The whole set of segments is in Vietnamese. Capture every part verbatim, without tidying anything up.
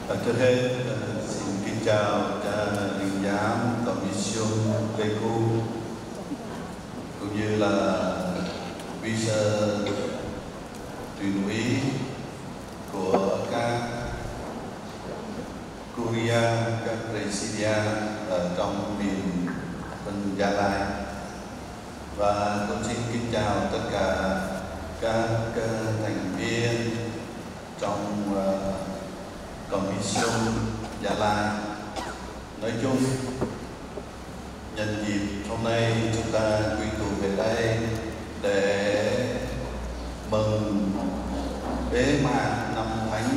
À, trước hết xin kính chào cha linh giám Commission Pecu cũng như là quý sơ tuyên úy của các Curia, các Presidia ở trong miền Vân Gia Lai, và cũng xin kính chào tất cả các thành viên trong uh, Commission Gia Lai nói chung. Nhân dịp hôm nay chúng ta quy tụ về đây để mừng bế mạc năm thánh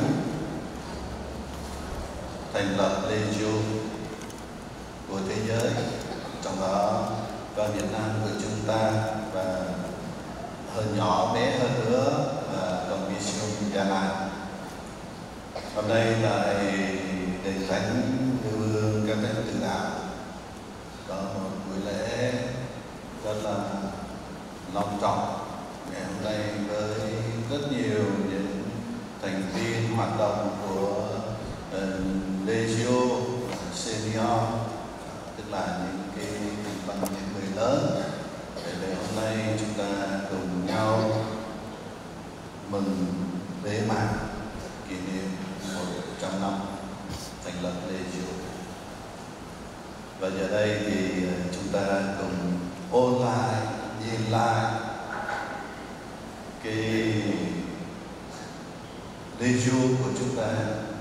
thành lập Legio của thế giới, trong đó có Việt Nam của chúng ta, và hơn nhỏ bé hơn nữa là Commission Gia Lai. Hôm nay là đền thánh Nữ Vương Các Thánh Tử Đạo có một buổi lễ rất là long trọng ngày hôm nay với rất nhiều những thành viên hoạt động của uh, Legio Senior, tức là những cái bằng những người lớn. Để hôm nay chúng ta cùng nhau mừng bế mạc kỷ niệm một trăm năm thành lập Legio. Và giờ đây thì chúng ta cùng ôn lại, nhìn lại cái Legio của chúng ta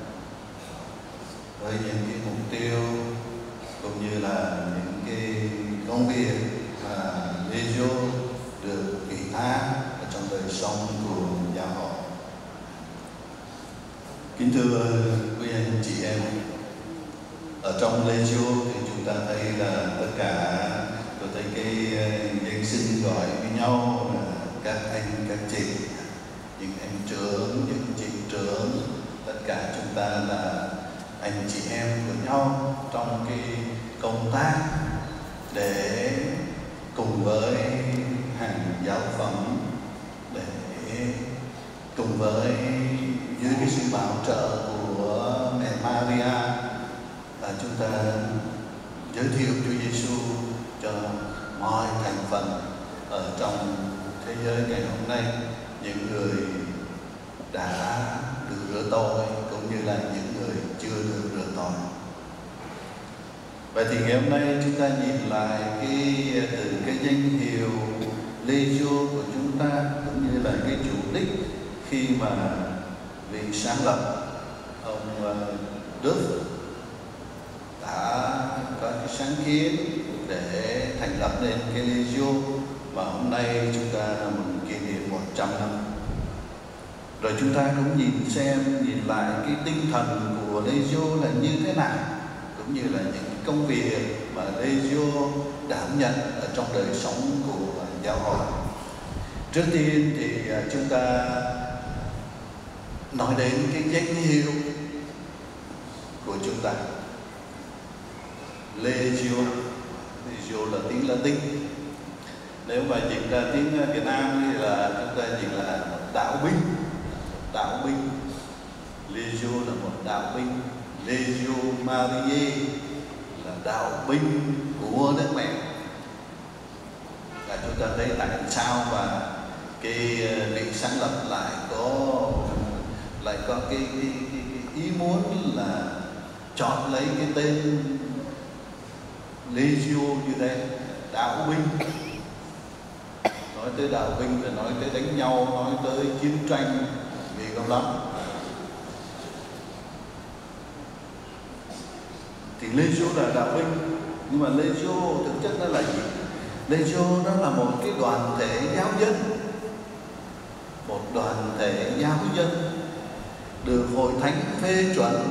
với những cái mục tiêu cũng như là những cái công việc mà Legio được ủy thác ở trong đời sống của giáo hội. Kính thưa quý anh chị em, ở trong Legio thì chúng ta thấy là tất cả, tôi thấy cái danh xưng gọi với nhau là các anh, các chị, những anh trưởng, những chị trưởng, tất cả chúng ta là anh chị em của nhau trong cái công tác để cùng với hàng giáo phẩm, để cùng với dưới cái sự bảo trợ của mẹ Maria là chúng ta giới thiệu Chúa Giêsu cho mọi thành phần ở trong thế giới ngày hôm nay, những người đã được rửa tội cũng như là những người chưa được rửa tội. Vậy thì ngày hôm nay chúng ta nhìn lại cái từ cái danh hiệu Legio của chúng ta cũng như là cái chủ đích khi mà vị sáng lập ông Đức đã có cái sáng kiến để thành lập nên cái Legio, và hôm nay chúng ta mừng kỷ niệm một trăm năm. Rồi chúng ta cũng nhìn xem, nhìn lại cái tinh thần của Legio là như thế nào, cũng như là những công việc mà Legio đảm nhận ở trong đời sống của giáo hội. Trước tiên thì chúng ta nói đến cái danh hiệu của chúng ta. Legio, Legio là tiếng Latin. Nếu mà dịch ra tiếng Việt Nam thì là chúng ta dịch là đạo binh. Đạo binh. Legio là một đạo binh. Legio Mariae là đạo binh của Đức Mẹ. Và chúng ta thấy tại sao mà cái vị sáng lập lại có lại có cái, cái, cái, cái ý muốn là chọn lấy cái tên Legio như thế, đạo binh. Nói tới đạo binh là nói tới đánh nhau, nói tới chiến tranh, vì không lắm. Thì Legio là đạo binh, nhưng mà Legio thực chất nó là gì? Legio nó là một cái đoàn thể giáo dân, một đoàn thể giáo dân được hội thánh phê chuẩn,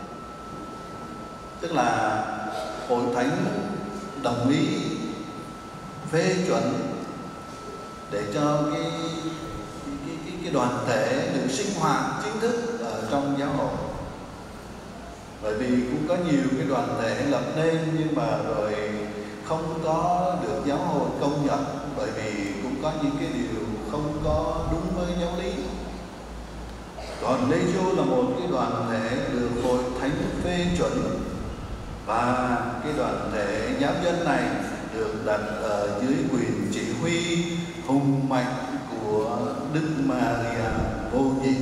tức là hội thánh đồng ý phê chuẩn để cho cái cái, cái, cái đoàn thể được sinh hoạt chính thức ở trong giáo hội. Bởi vì cũng có nhiều cái đoàn thể lập nên nhưng mà rồi không có được giáo hội công nhận, bởi vì cũng có những cái điều không có đúng với giáo lý. Còn Legio là một cái đoàn thể được hội thánh phê chuẩn, và cái đoàn thể giáo dân này được đặt ở dưới quyền chỉ huy hùng mạnh của Đức Maria Vô Nhị.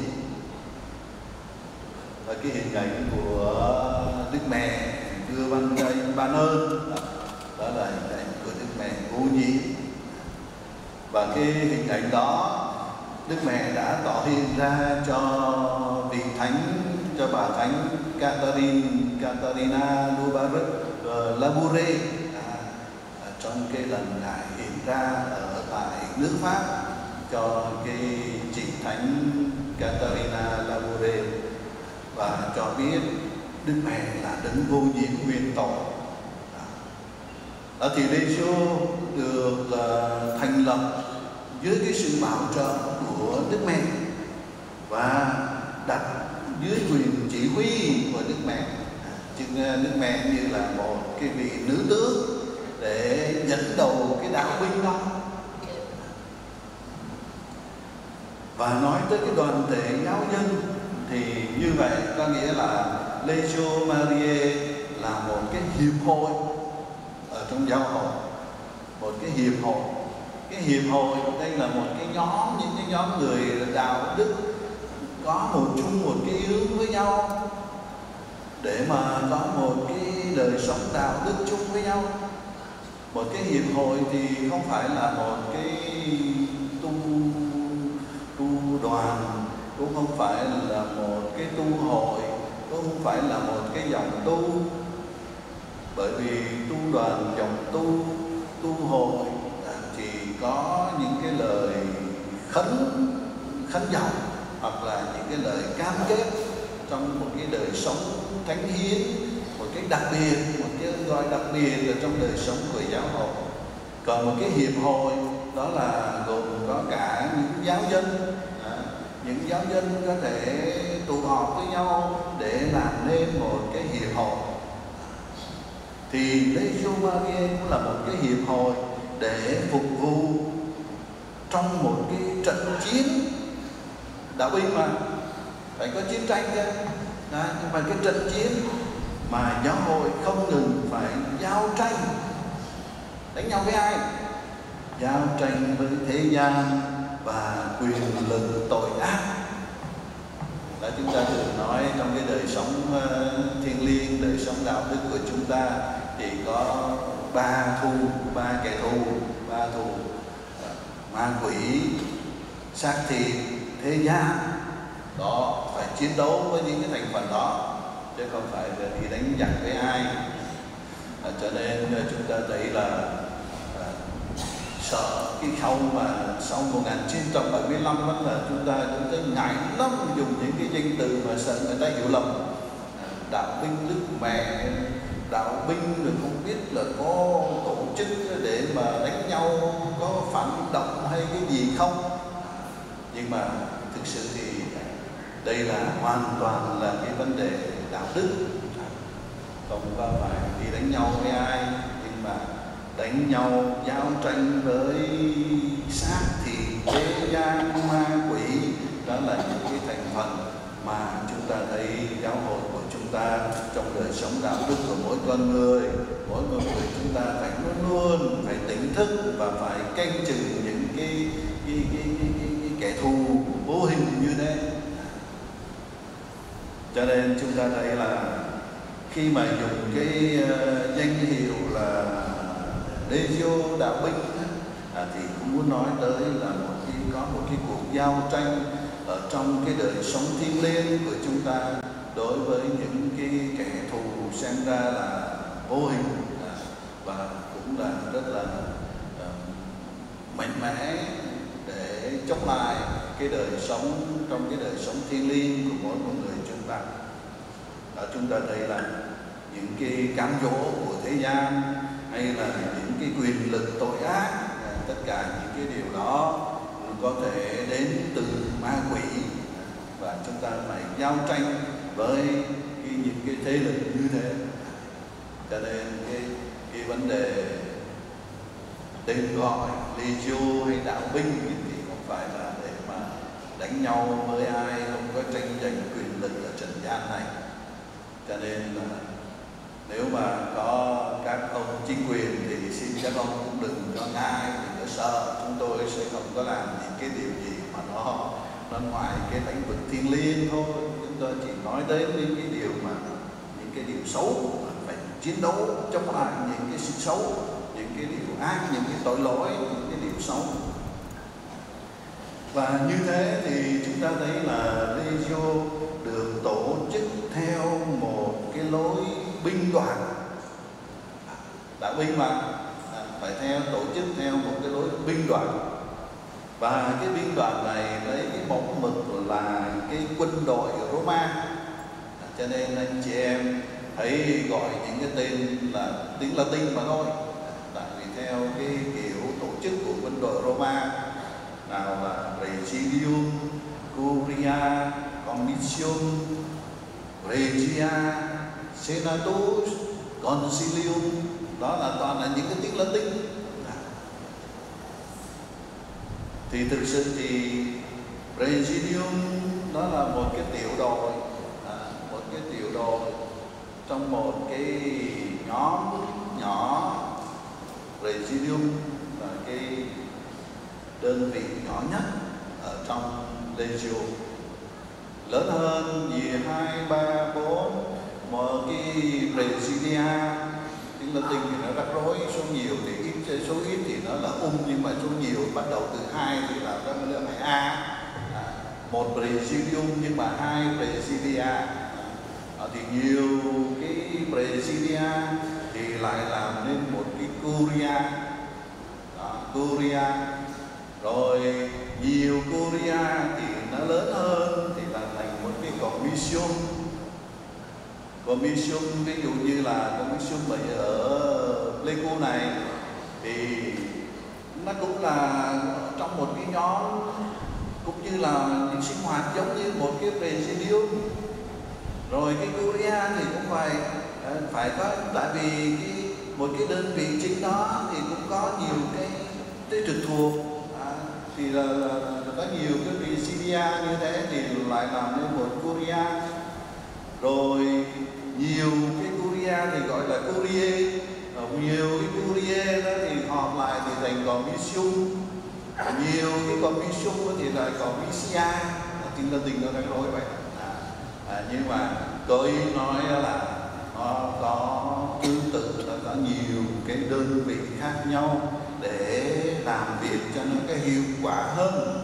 Và cái hình ảnh của Đức Mẹ đưa ban cây ban ơn, đó là hình ảnh của Đức Mẹ Vô Nhị. Và cái hình ảnh đó Đức Mẹ đã tỏ hiện ra cho vị thánh, cho bà thánh Catherine Catarina Laboure à, trong cái lần ngài hiện ra ở tại nước Pháp cho cái chị thánh Catarina Laboure, và cho biết Đức Mẹ là đấng vô nhiễm nguyên tội. Đó thì Legio được uh, thành lập dưới cái sự bảo trợ của Đức Mẹ và đặt dưới quyền chỉ huy của Đức Mẹ. Chứ Đức Mẹ như là một cái vị nữ tướng để dẫn đầu cái đạo binh đó. Và nói tới cái đoàn thể giáo dân thì như vậy có nghĩa là Legio Mariae là một cái hiệp hội ở trong giáo hội, một cái hiệp hội. Cái hiệp hội đây là một cái nhóm, những cái nhóm người đạo đức có một chung một cái hướng với nhau để mà có một cái đời sống đạo đức chung với nhau. Một cái hiệp hội thì không phải là một cái tu tu đoàn, cũng không phải là một cái tu hội, cũng không phải là một cái dòng tu. Bởi vì tu đoàn, dòng tu, tu hội thì có những cái lời khấn khấn vọng hoặc là những cái lời cam kết trong một cái đời sống thánh hiến, một cái đặc biệt, một cái gọi đặc biệt ở trong đời sống của giáo hội. Còn một cái hiệp hội đó là gồm có cả những giáo dân, à, những giáo dân có thể tụ họp với nhau để làm nên một cái hiệp hội. Thì Legio Mariae cũng là một cái hiệp hội để phục vụ trong một cái trận chiến đạo binh, mà phải có chiến tranh chứ. Đó, nhưng mà cái trận chiến mà giáo hội không ngừng phải giao tranh. Đánh nhau với ai? Giao tranh với thế gian và quyền lực tội ác. Đó, chúng ta thường nói trong cái đời sống uh, thiêng liêng, đời sống đạo đức của chúng ta thì có ba thù, ba kẻ thù, ba thù uh, ma quỷ, xác thịt, thế gian. Đó, phải chiến đấu với những cái thành phần đó, chứ không phải là đi đánh giặc với ai. À, cho nên chúng ta thấy là à, sợ cái khâu mà sau một nghìn chín trăm bảy mươi lăm đó là chúng ta chúng ta ngại lắm dùng những cái danh từ mà sợ người ta hiểu lầm. À, đạo binh Đức Mẹ, đạo binh rồi không biết là có tổ chức để mà đánh nhau, có phản động hay cái gì không. Nhưng mà thực sự thì đây là hoàn toàn là cái vấn đề đạo đức, không có phải đi đánh nhau với ai, nhưng mà đánh nhau, giao tranh với xác thịt, thế gian, ma quỷ. Đó là những cái thành phần mà chúng ta thấy giáo hội của chúng ta trong đời sống đạo đức của mỗi con người, mỗi một người chúng ta phải luôn luôn phải tỉnh thức và phải canh chừng những cái cái, cái, cái, cái, cái kẻ thù vô hình như thế. Cho nên chúng ta thấy là khi mà dùng cái uh, danh hiệu là Legio đạo binh à, thì cũng muốn nói tới là một cái, có một cái cuộc giao tranh ở trong cái đời sống thiêng liêng của chúng ta đối với những cái kẻ thù xem ra là vô hình à, và cũng là rất là uh, mạnh mẽ để chống lại cái đời sống, trong cái đời sống thiêng liêng của mỗi một người chúng ta. Đó, chúng ta thấy là những cái cám dỗ của thế gian hay là những cái quyền lực tội ác, tất cả những cái điều đó có thể đến từ ma quỷ, và chúng ta phải giao tranh với cái, những cái thế lực như thế. Cho nên cái, cái vấn đề tên gọi Legio hay đạo binh thì không phải là để mà đánh nhau với ai, không có tranh giành quyền lực ở trần gian này. Cho nên là nếu mà có các ông chính quyền thì xin các ông cũng đừng có ngại, đừng có sợ. Chúng tôi sẽ không có làm những cái điều gì mà nó nó ngoài cái lĩnh vực thiêng liêng thôi. Chúng tôi chỉ nói đến những cái điều mà những cái điều xấu, phải chiến đấu chống lại những cái sự xấu, những cái điều ác, những cái tội lỗi, những cái điều xấu. Và như thế thì chúng ta thấy là Legio được tổ chức theo một cái lối binh đoàn. Đạo binh mà phải theo tổ chức theo một cái lối binh đoàn. Và cái binh đoàn này lấy cái mẫu mực là cái quân đội Roma. Cho nên anh chị em thấy gọi những cái tên là tiếng Latin mà thôi. Tại vì theo cái kiểu tổ chức của quân đội Roma, nào là Praesidium, Curia, Commission, Regia, Senatus, Concilium, đó là toàn là những cái tiếng Latin. Thì thực sự thì Praesidium đó là một cái tiểu đội, à, một cái tiểu đội trong một cái nhóm nhỏ. Praesidium là cái đơn vị nhỏ nhất ở trong Legio, lớn hơn gì hai ba bốn một cái Presidia. Tiếng Latin thì nó rắc rối, số nhiều thì ít, số ít thì nó là ung, nhưng mà số nhiều bắt đầu từ hai thì là cái lượng này a. À, một Presidium nhưng mà hai Presidia. À, thì nhiều cái Presidia thì lại làm nên một cái Curia. Đó, Curia. Rồi nhiều Curia thì nó lớn hơn thì là thành một cái Commission. Commission ví dụ như là Commission ở Pleiku này thì nó cũng là trong một cái nhóm, cũng như là những sinh hoạt giống như một cái Presidium. Rồi cái Curia thì cũng phải phải có, tại vì cái, một cái đơn vị chính đó thì cũng có nhiều cái, cái trực thuộc. Thì là, là, là có nhiều cái Presidia như thế thì lại làm nên một Curia. Rồi nhiều cái Curia thì gọi là Curie, nhiều cái Curie đó thì họp lại thì thành Commission, nhiều cái Commission thì là Comisia. Tiếng Latin nó đang nói vậy. À, à, nhưng mà tôi nói là nó có tương tự, là có nhiều cái đơn vị khác nhau để làm việc cho nó cái hiệu quả hơn.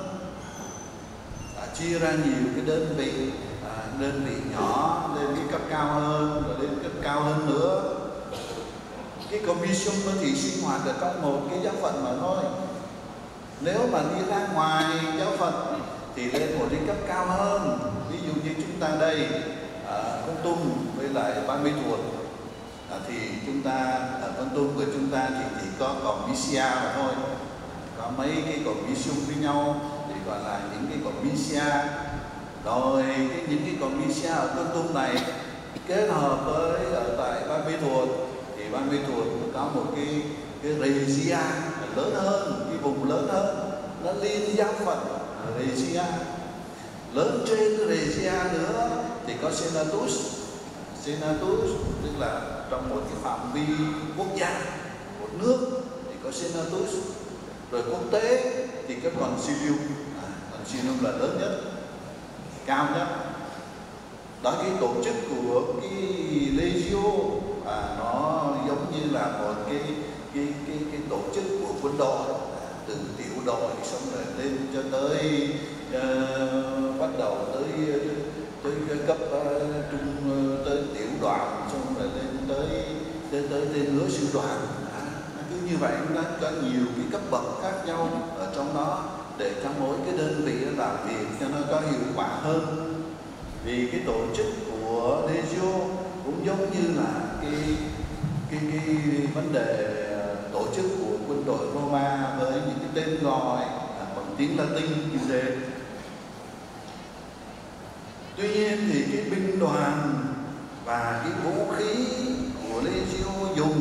À, chia ra nhiều cái đơn vị, à, đơn vị nhỏ lên cái cấp cao hơn, rồi lên cấp cao hơn nữa. Cái Commission thì sinh hoạt ở trong một cái giáo phận mà thôi. Nếu mà đi ra ngoài giáo phận thì lên một cái cấp cao hơn. Ví dụ như chúng ta đây ở Con Tum với lại Ban Mê Thuột, à, thì chúng ta ở Con Tum của chúng ta thì chỉ có Comisia mà thôi. Có mấy cái Commission với nhau thì gọi là những cái Comisia. Rồi cái, những cái Comisia ở Con Tum này kết hợp với ở tại Ban Mê Thuột thì Ban Mê Thuột có một cái cái Regia lớn hơn, cái vùng lớn hơn, nó liên giáo phận Regia. Lớn trên cái Regia nữa thì có Senatus. Senatus tức là trong một cái phạm vi quốc gia, một nước thì có Senatus. Rồi quốc tế thì có Concilium. À, Concilium là lớn nhất, cao nhất. Đó, cái tổ chức của cái Legio à, nó giống như là một cái cái cái cái tổ chức của quân đội, à, từ tiểu đội xong rồi lên cho tới uh, bắt đầu tới tới cái cấp uh, trung uh, tới tiểu đoàn, xong rồi lên tới tới tới tên lứa sư đoàn. À, cứ như vậy nó có nhiều cái cấp bậc khác nhau ở trong đó để cho mỗi cái đơn vị làm việc cho nó có hiệu quả hơn. Vì cái tổ chức của Legio cũng giống như là cái cái cái vấn đề tổ chức của quân đội Roma với những cái tên gọi bằng tiếng Latin như thế. Tuy nhiên thì cái binh đoàn và cái vũ khí của Legio dùng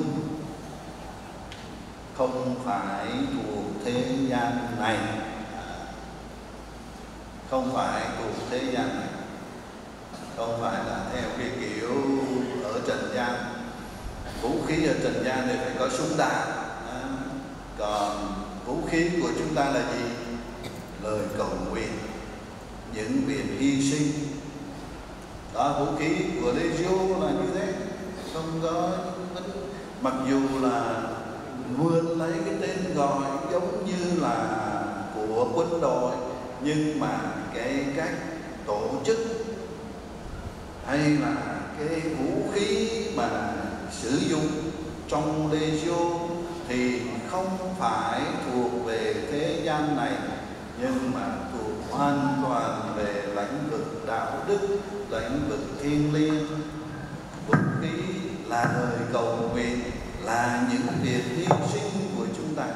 không phải thuộc thế gian này, không phải thuộc thế gian này, không phải là theo cái kiểu ở trần gian. Vũ khí ở trần gian thì phải có súng đạn, à, còn vũ khí của chúng ta là gì? Lời cầu nguyện, những việc hy sinh. Đó, vũ khí của Legio là như thế, không có mặc dù là vươn lấy cái tên gọi giống như là của quân đội, nhưng mà cái cách tổ chức hay là cái vũ khí mà sử dụng trong Legio thì không phải thuộc về thế gian này, nhưng mà thuộc hoàn toàn về lĩnh vực đạo đức, lĩnh vực thiêng liêng. Vũ khí là lời cầu nguyện, là những việc hy sinh của chúng ta.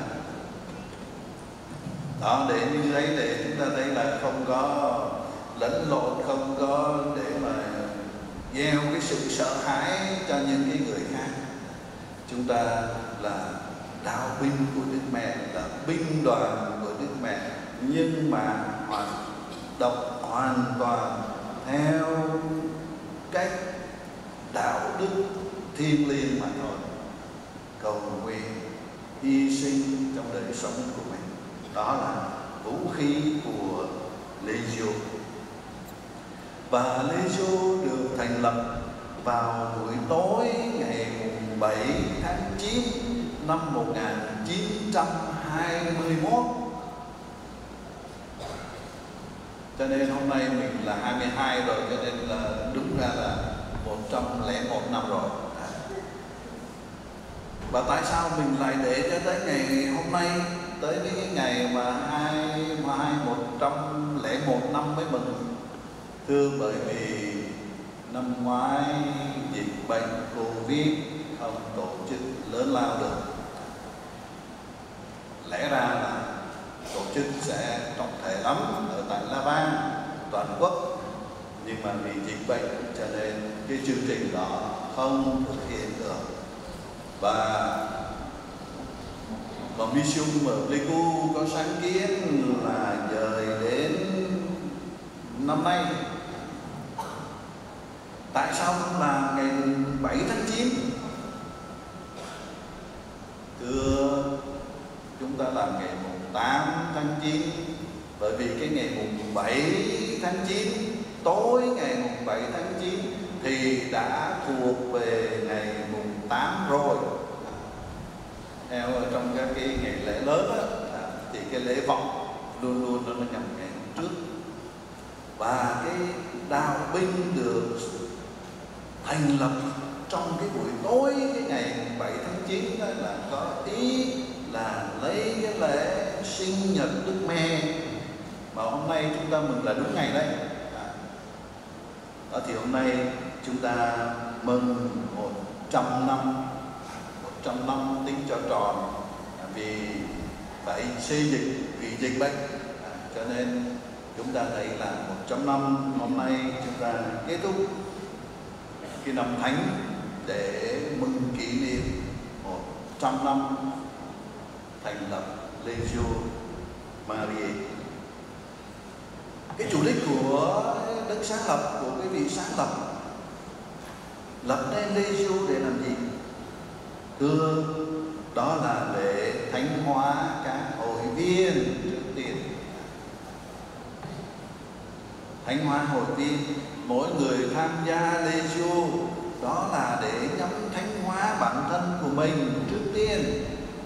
Đó, để như đấy để chúng ta thấy là không có lẫn lộn, không có để mà gieo cái sự sợ hãi cho những cái người khác. Chúng ta là đạo binh của Đức Mẹ, là binh đoàn của Đức Mẹ, nhưng mà hoạt động hoàn toàn theo cách đạo đức thiêng liêng mà thôi. Cầu nguyện, hy sinh trong đời sống của mình, đó là vũ khí của Legio. Và Legio được thành lập vào buổi tối ngày bảy tháng chín năm một nghìn chín trăm hai mươi mốt. Cho nên hôm nay mình là hai mươi hai rồi, cho nên là đúng ra là một trăm lẻ một năm rồi. Và tại sao mình lại để cho tới ngày hôm nay, tới cái ngày mà hai mai một trăm lẻ một năm mới mừng? Thưa, bởi vì năm ngoái dịch bệnh Covid không tổ chức lớn lao được. Lẽ ra là tổ chức sẽ trọng thể lắm ở tại La Vang toàn quốc, nhưng mà vì dịch bệnh cho nên cái chương trình đó không thực hiện được. Và và Mission ở Pleiku có sáng kiến là dời đến năm nay. Tại sao không làm ngày bảy tháng chín? Thưa, chúng ta làm ngày tám tháng chín, bởi vì cái ngày mùng bảy tháng chín, tối ngày mùng bảy tháng chín thì đã thuộc về ngày mùng tám rồi. Theo trong các cái ngày lễ lớn đó, thì cái lễ vọng luôn luôn nó nhằm ngày trước. Và cái đạo binh được thành lập trong cái buổi tối cái ngày bảy tháng chín đó là có ý là lấy cái lễ sinh nhật Đức Mẹ, mà hôm nay chúng ta mừng là đúng ngày đấy. Đó, thì hôm nay chúng ta mừng một trăm năm, một trăm năm tính cho tròn, vì phải xây dịch, vì dịch bệnh, cho nên chúng ta thấy là một trăm năm hôm nay chúng ta kết thúc cái năm thánh để mừng kỷ niệm một trăm năm thành lập Legio Maria. Cái chủ đích của Đức sáng lập, của cái vị sáng lập, lập nên Legio để làm gì? Thưa, đó là để thánh hóa các hội viên trước tiên. Thánh hóa hội viên, mỗi người tham gia Legio đó là để nhằm thánh hóa bản thân của mình trước tiên.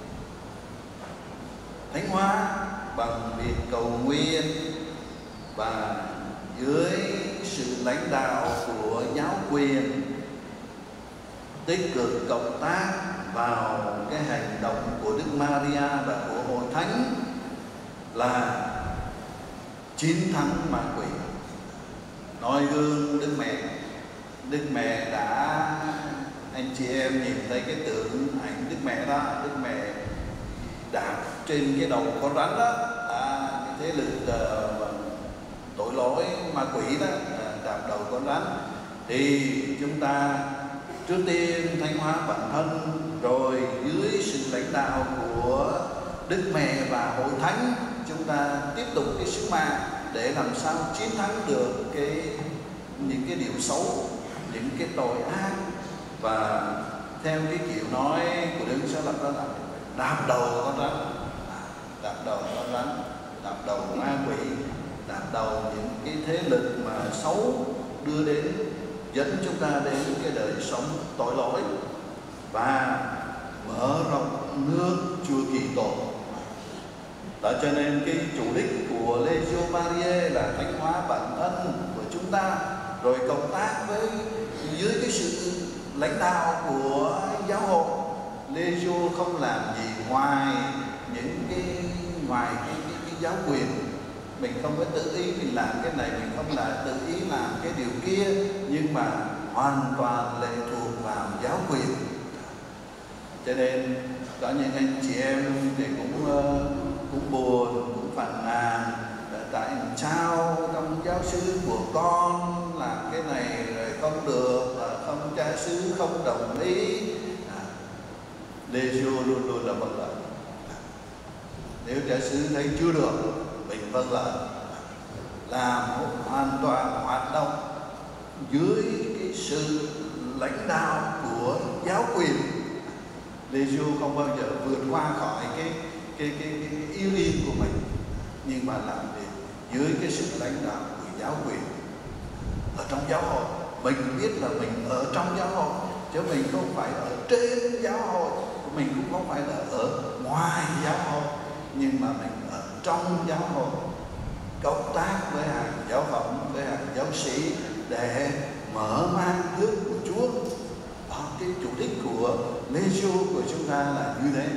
Thánh hóa bằng việc cầu nguyện và dưới sự lãnh đạo của giáo quyền, tích cực cộng tác vào cái hành động của Đức Maria và của Hội Thánh là chiến thắng ma quỷ. Noi gương Đức Mẹ, Đức Mẹ đã, anh chị em nhìn thấy cái tượng ảnh Đức Mẹ đó, Đức Mẹ đạp trên cái đầu con rắn đó, à, cái thế lực uh, tội lỗi ma quỷ đó, uh, đạp đầu con rắn. Thì chúng ta trước tiên thánh hóa bản thân, rồi dưới sự lãnh đạo của Đức Mẹ và Hội Thánh chúng ta tiếp tục cái sứ mạng để làm sao chiến thắng được cái những cái điều xấu, những cái tội ác. Và theo cái kiểu nói của Đức Sáng Lập đó là đạp đầu con rắn, đạp đầu con rắn, đạp đầu ma quỷ, đạp đầu những cái thế lực mà xấu đưa đến, dẫn chúng ta đến cái đời sống tội lỗi, và mở rộng nước Chúa Kitô. Đó cho nên cái chủ đích của Legio Mariae là thánh hóa bản thân của chúng ta, rồi cộng tác với dưới cái sự lãnh đạo của giáo hội. Legio không làm gì ngoài những cái ngoài cái, cái, cái giáo quyền. Mình không có tự ý mình làm cái này, mình không là tự ý làm cái điều kia, nhưng mà hoàn toàn lệ thuộc vào giáo quyền. Cho nên có những anh chị em thì cũng cũng buồn, cũng phàn nàn tại sao trong giáo xứ của con làm cái này rồi không được, không cha xứ không đồng ý. Legio luôn luôn là vâng lệnh. Nếu cha xứ thấy chưa được, mình vâng lệnh, làm hoàn toàn hoạt động dưới cái sự lãnh đạo của giáo quyền. Legio không bao giờ vượt qua khỏi cái cái cái, cái, cái yêu yên của mình, nhưng mà làm việc dưới cái sự lãnh đạo của giáo quyền. Ở trong giáo hội, mình biết là mình ở trong giáo hội, chứ mình không phải ở trên giáo hội, mình cũng không phải là ở ngoài giáo hội, nhưng mà mình ở trong giáo hội, cộng tác với hàng giáo phẩm, với hàng giáo sĩ để mở mang nước của Chúa. Đó, cái chủ đích của Legio của chúng ta là như thế.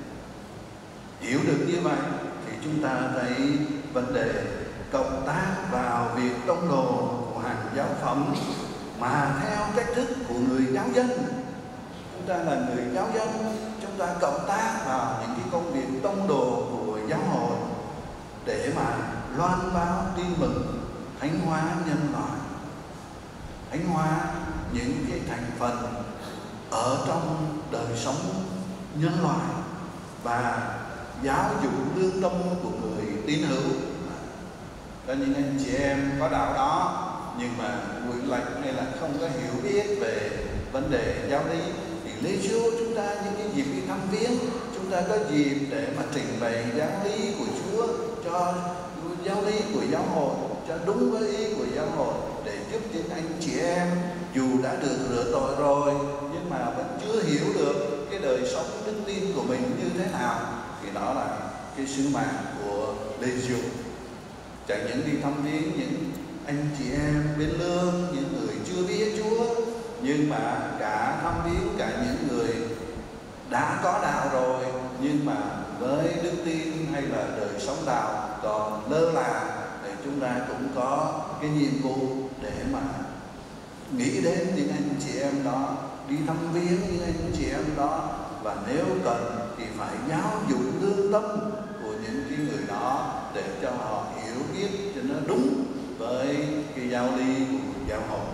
Hiểu được như vậy thì chúng ta thấy vấn đề cộng tác vào việc tông đồ của hàng giáo phẩm mà theo cách thức của người giáo dân. Chúng ta là người giáo dân, chúng ta cộng tác vào những cái công việc tông đồ của giáo hội để mà loan báo tin mừng thánh hóa nhân loại, thánh hóa những cái thành phần ở trong đời sống nhân loại, và giáo dục lương tâm của người tín hữu. Có những anh chị em có đạo đó nhưng mà nguội lạnh hay là không có hiểu biết về vấn đề giáo lý, thì Legio chúng ta những cái dịp đi thăm viếng, chúng ta có dịp để mà trình bày giáo lý của Chúa cho giáo lý của giáo hội, cho đúng với ý của giáo hội, để giúp những anh chị em dù đã được rửa tội rồi nhưng mà vẫn chưa hiểu được cái đời sống đức tin của mình như thế nào, thì đó là cái sứ mạng của Legio. Chẳng những đi thăm viếng những anh chị em bên lương, những người chưa biết Chúa, nhưng mà cả thăm viếng cả những người đã có đạo rồi nhưng mà với đức tin hay là đời sống đạo còn lơ là, để chúng ta cũng có cái nhiệm vụ để mà nghĩ đến những anh chị em đó, đi thăm viếng những anh chị em đó, và nếu cần thì phải giáo dục lương tâm của những cái người đó để cho họ hiểu biết cho nó đúng với cái giáo lý của giáo hội.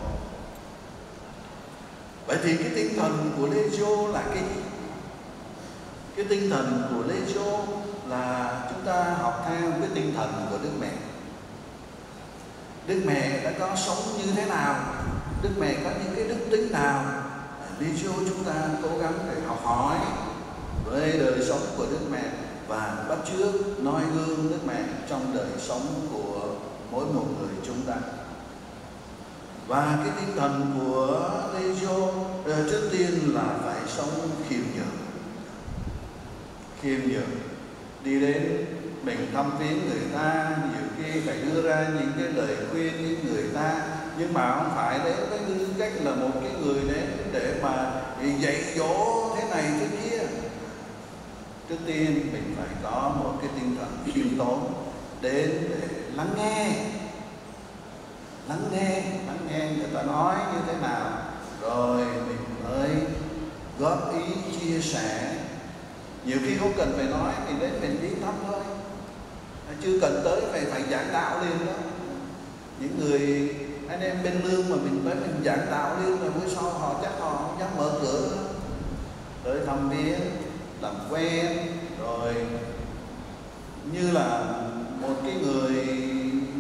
Vậy thì cái tinh thần của Legio là cái gì? Cái tinh thần của Legio là chúng ta học theo cái tinh thần của Đức Mẹ. Đức Mẹ đã có sống như thế nào? Đức Mẹ có những cái đức tính nào? Legio chúng ta cố gắng để học hỏi với đời sống của Đức Mẹ và bắt chước noi gương Đức Mẹ trong đời sống của mỗi một người chúng ta. Và cái tinh thần của Legio trước tiên là phải sống khiêm nhường. Khiêm nhường, đi đến mình thăm viếng người ta, nhiều khi phải đưa ra những cái lời khuyên với người ta, nhưng mà không phải đến với tư cách là một cái người đến để mà dạy dỗ thế này thế kia. Trước tiên mình phải có một cái tinh thần khiêm tốn, đến để lắng nghe, lắng nghe, lắng nghe người ta nói như thế nào, rồi mình mới góp ý chia sẻ. Nhiều khi không cần phải nói, mình đến mình đi thăm thôi, chưa cần tới phải phải giảng đạo liền đó. Những người anh em bên lương mà mình tới mình giảng đạo liền là buổi sau họ chắc họ không dám mở cửa nữa. Tới thăm viếng, làm quen, rồi như là một cái người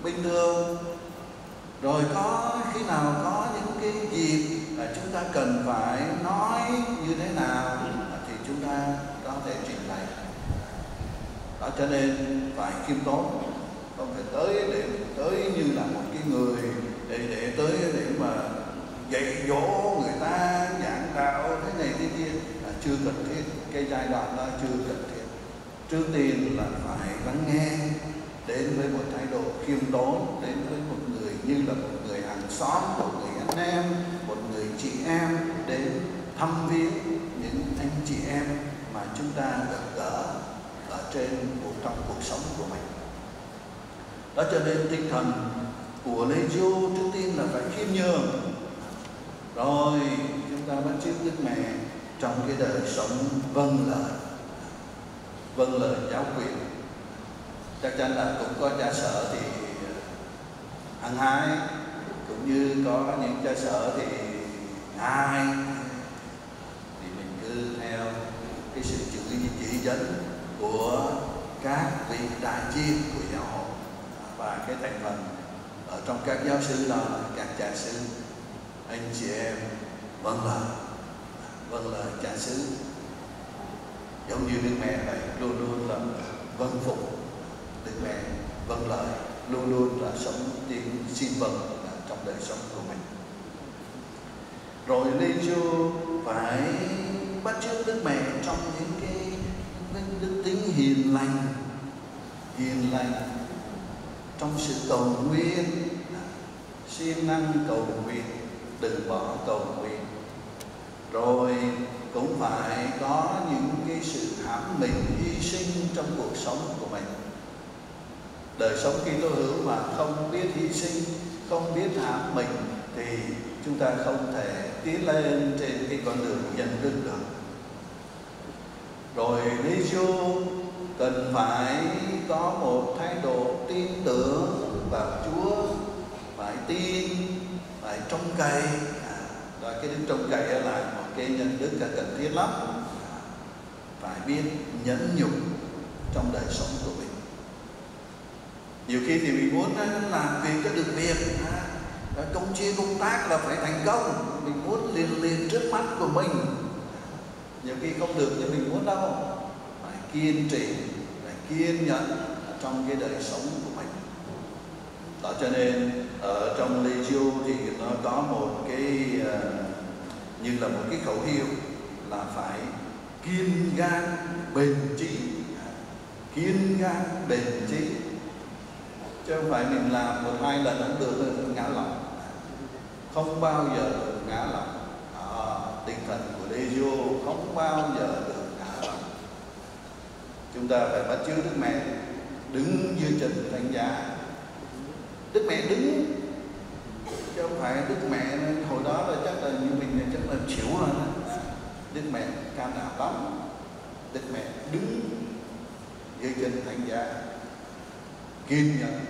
bình thường. Rồi có khi nào có những cái dịp là chúng ta cần phải nói như thế nào thì chúng ta có thể trình bày. Đó, cho nên phải khiêm tốn, không phải tới để tới như là một cái người để để tới để mà dạy dỗ người ta giảng đạo thế này thế kia, là chưa cần thiết. Cái giai đoạn đó chưa cần thiết. Trước tiên là phải lắng nghe, đến với một thái độ khiêm tốn, đến với một người như là một người hàng xóm, một người anh em, một người chị em, đến thăm viếng những anh chị em mà chúng ta gặp gỡ ở trên cuộc trong cuộc sống của mình. Đó, cho nên tinh thần của Lễ Giô trước tiên là phải khiêm nhường, rồi chúng ta bắt chước Đức Mẹ trong cái đời sống vâng lời, vâng lời giáo quyền. Chắc chắn là cũng có cha sở thì hăng hái, cũng như có những cha sở thì ngại, thì mình cứ theo cái sự chỉ, chỉ dẫn của các vị đại diện của giáo hội, và cái thành phần ở trong các giáo sư đó là các cha sư, anh chị em vâng lời, vâng lời cha xứ, giống như Đức Mẹ vậy, luôn luôn là vâng phục Đức Mẹ, vâng lời, luôn luôn là sống tiếng xin vâng trong đời sống của mình. Rồi Lễ Giô phải bắt chước Đức Mẹ trong những cái đức tính hiền lành, hiền lành trong sự cầu nguyện, siêng năng cầu nguyện, đừng bỏ cầu nguyện. Rồi cũng phải có những cái sự hãm mình, hy sinh trong cuộc sống của mình. Đời sống Kitô hữu mà không biết hy sinh, không biết hãm mình thì chúng ta không thể tiến lên trên cái con đường nhân đức được. Rồi Lễ Giô cần phải có một thái độ tin tưởng vào Chúa, phải tin, phải trông cậy. Và cái đức trông cậy là một cái nhân đức cần thiết lắm. Phải biết nhẫn nhục trong đời sống của mình. Nhiều khi thì mình muốn làm việc cho được việc, công chia công tác là phải thành công, mình muốn liền liền trước mắt của mình. Nhiều khi không được như mình muốn đâu. Phải kiên trì, phải kiên nhẫn trong cái đời sống của mình. Đó, cho nên ở trong Lễ Giô thì nó có một cái uh, như là một cái khẩu hiệu là phải kiên gan bền chí, kiên gan bền chí, chứ không phải mình làm một hai lần không được ngã lòng, không bao giờ được ngã lòng. À, tinh thần của Lễ Giô không bao giờ được ngã lòng. Chúng ta phải bắt chước Đức Mẹ đứng dưới chân thánh giá. Đức Mẹ đứng, chứ không phải Đức Mẹ hồi đó là chắc là như mình chắc là chịu rồi đó. Đức Mẹ can đảm lắm. Đức Mẹ đứng dưới chân thánh giá, kiên nhẫn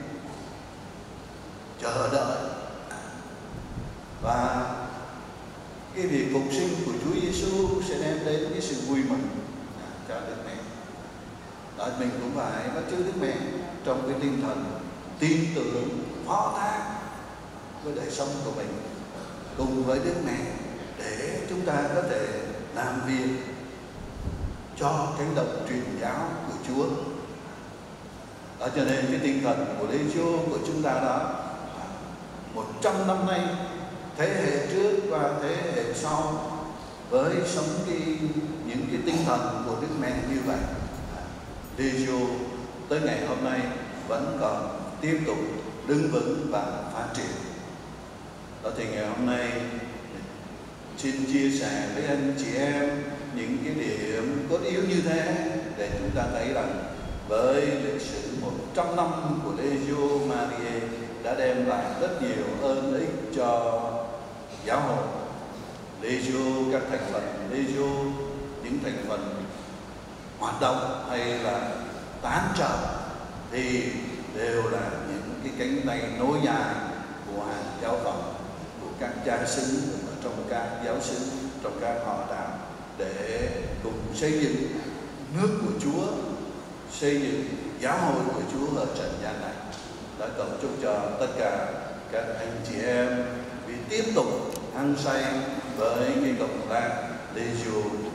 chờ đợi, và cái việc phục sinh của Chúa Giêsu sẽ đem đến cái sự vui mừng cho Đức Mẹ. Đó, mình cũng phải bắt chước Đức Mẹ trong cái tinh thần tin tưởng, phó thác với đời sống của mình cùng với Đức Mẹ, để chúng ta có thể làm việc cho cánh đồng truyền giáo của Chúa. Đó, cho nên cái tinh thần của Lễ Giô của chúng ta đó, một trăm năm nay, thế hệ trước và thế hệ sau với sống cái, những cái tinh thần của Đức Mẹ như vậy, Lễ Giô tới ngày hôm nay vẫn còn tiếp tục đứng vững và phát triển. Đó, thì ngày hôm nay xin chia sẻ với anh chị em những cái điểm cốt yếu như thế, để chúng ta thấy rằng với lịch sử một trăm năm của Lễ Giô Marie đã đem lại rất nhiều ơn ích cho giáo hội. Lễ Giô, các thành phần Lễ Giô, những thành phần hoạt động hay là tán trợ thì đều là những cái cánh tay nối dài của hàng giáo phận, của các cha xứ ở trong các giáo xứ, trong các họ đạo, để cùng xây dựng nước của Chúa, xây dựng giáo hội của Chúa ở trần gian này. đã cầu chúc cho tất cả các anh chị em vì tiếp tục hăng say với cái công tác lễ chùa